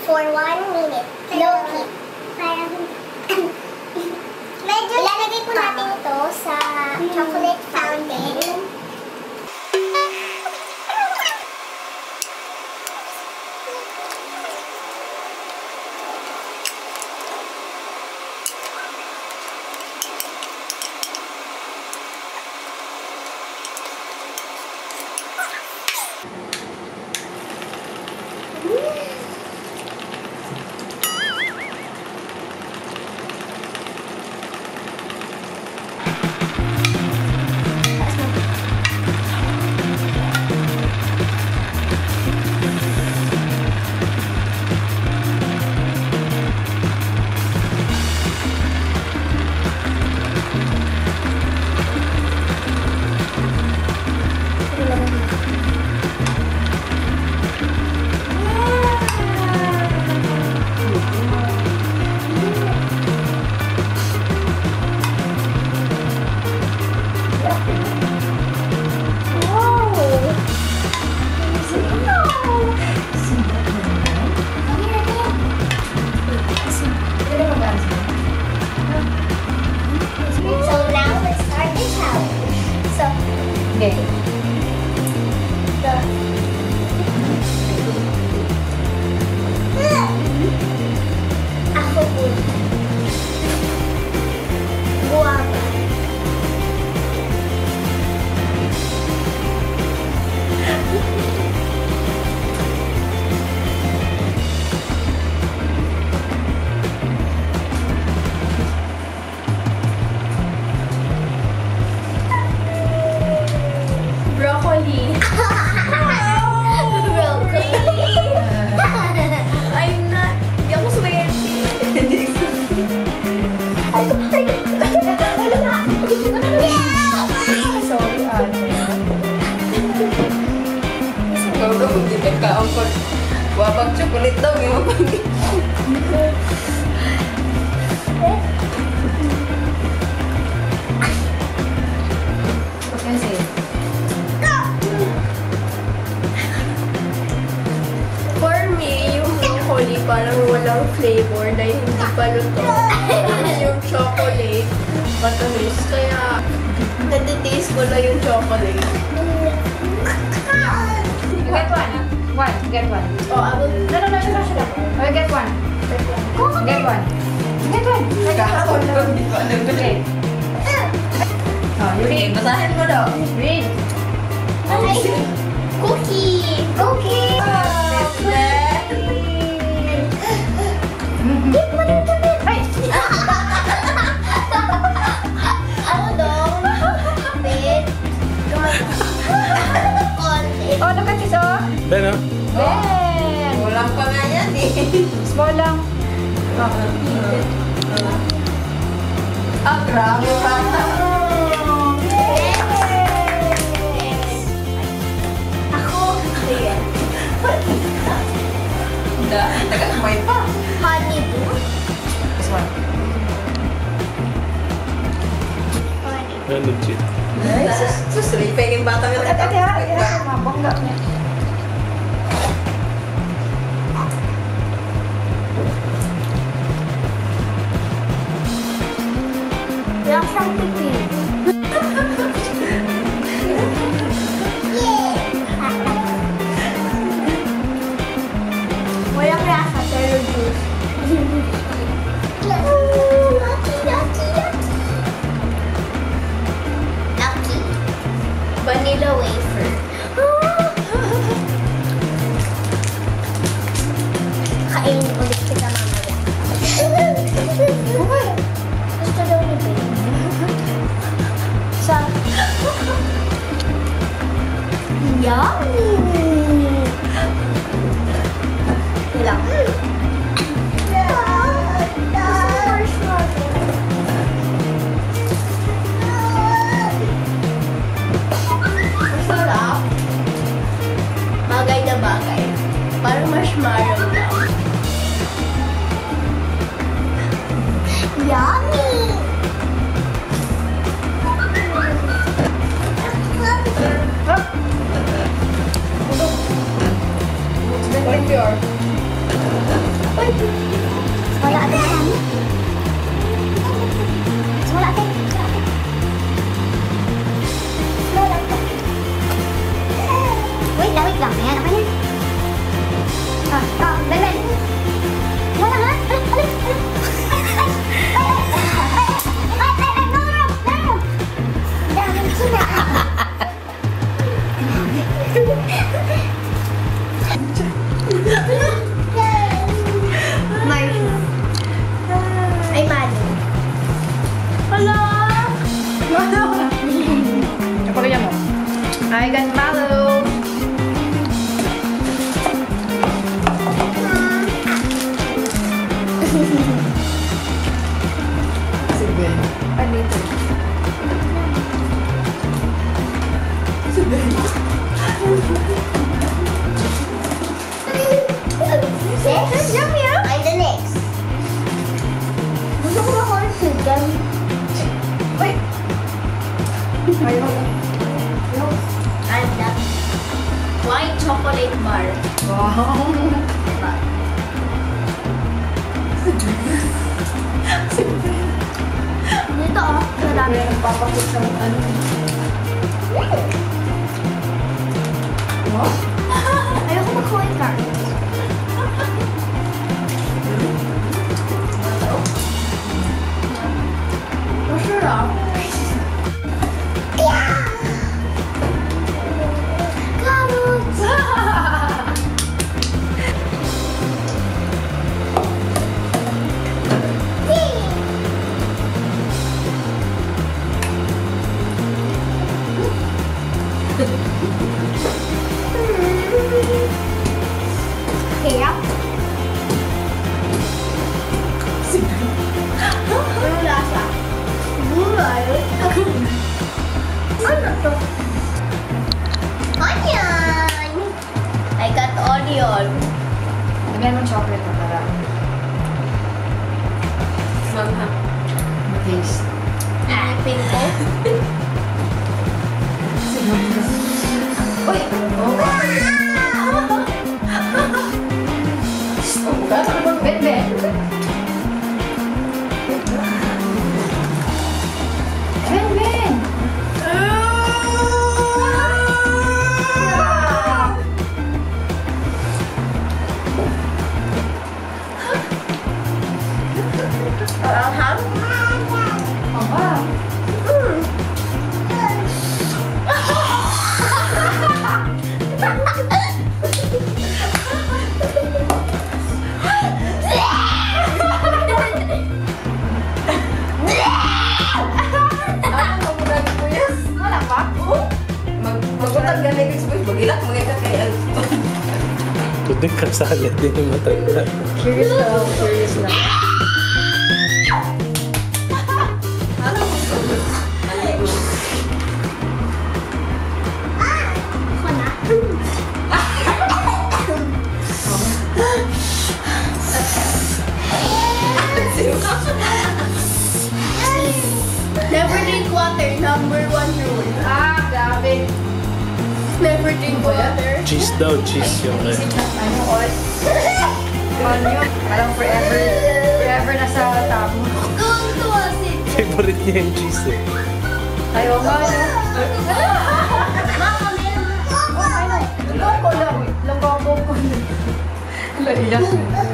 for 1 minute. Low heat. Parang medyo ilalagay po natin ito sa chocolate fountain. Wabang chocolate daw yung kasi for me, yung broccoli parang walang flavor dahil hindi pa luto. Yung chocolate, matamis. Kaya, natitaste ko na yung chocolate. Get one. One. Get one. Oh, I will... No. Get one. Get one. Get one. Okay. Oh, you read. Basahin mo daw. Read. Cookie! Cookie! Hey! Ako dong. Kapit. Oh, look at this, oh. Ben, oh. Ben! Walang pa nga yan eh. Small lang. Ah, grabe bata. Ako. Taga-kamay pa. Honey do. This one. Ben, legit. Susripin yung bata yung Ate, mabangga niya. Wala siyang pipi. Walang lasa, pero juice. Lucky. Vanilla wafer. Kainin ulit kita mamaya. Gusto daw ni Babe. Sa... Yummy! Lang. Masarap. Bagay na bagay. Parang marshmallow lang. Wala ate yan. Wala ate. Wala ate. Wait lang. Ayan, apa yan? Ben. Wala nga. No. Dahil sila. Ay, mali. Hello! Kapag ganyan mo. I can follow. Sige. Ano ito? Next? I'm the next. Gusto ko makuha ng chicken. Uy! Ayaw. I'm the White chocolate bar. Wow! dito oh. Marami. Kaya nagpapakit sa ano. What? Ayoko makuha yung card. Masarap. Carrots! Hirap. Ano lasa? Gulay. Ano to? Onion! I got onion. Lagyan mo chocolate na para Mangha. taste. Pin ko. Uy! Ben! Ben! Parang ham. Aba! Wala pa? Magutag galing ko sa bagilak mga kakay. Kudik ka sa alat din yung matanda. Curious na. Ako na. Never drink water. Number 1 rule. Ah, grabe. Never drink water. Cheese daw, cheese yung Ano, oil. Onion. Parang forever na sa tabo. Going to us it. favorite niya yung cheese eh. Ayaw nga, no? Mama, meron. Longgo lang. Longgo ko. Laiyak.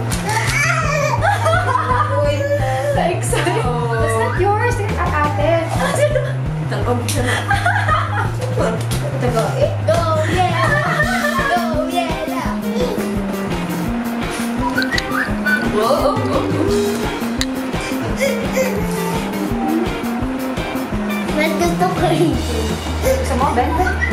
Uy, Na-excite. That's not yours. Ate. Tangkog siya na. Tago. Go, yeah. Go, yeah. Oo. Mas gusto ko rin. Gusto mo, Ben?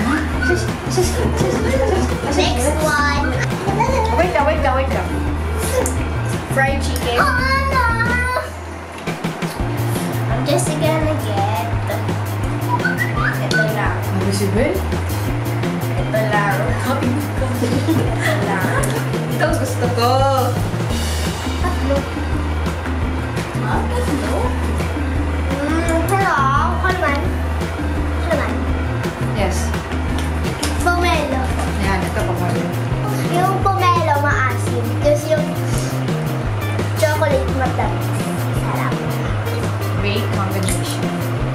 Next one. Wait lang. Fried chicken. Oh no! I'm just gonna get. Ito lang. Ano si Ben? Ito lang. Ito lang. Ito ang gusto ko. Tatlo. Ah, tatlo? Hello? Kalman? Yes. Pomelo. Yan, ito pa mo. Yung pomelo maasim. Kasi yung Tamis. Sarap. Great combination.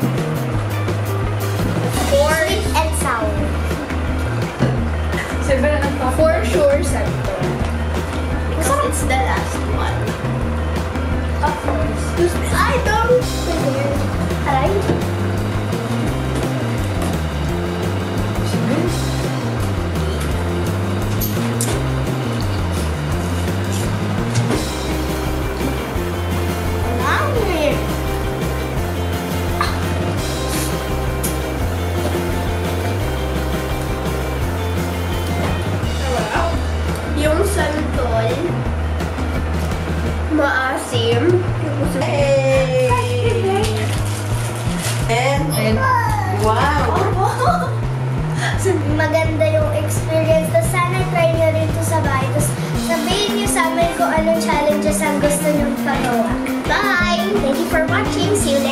Sweet and sour. Siyempre na nagpa. For sure, Santo. Because it's the last one. Of course. I don't. Aray. Yung santol, maasim. And, wow! Maganda yung experience. Tapos sana try nyo rin to sa bahay. Tapos sabihin nyo sa amin kung anong challenges ang gusto nyo pagawa. Bye! Thank you for watching. See you next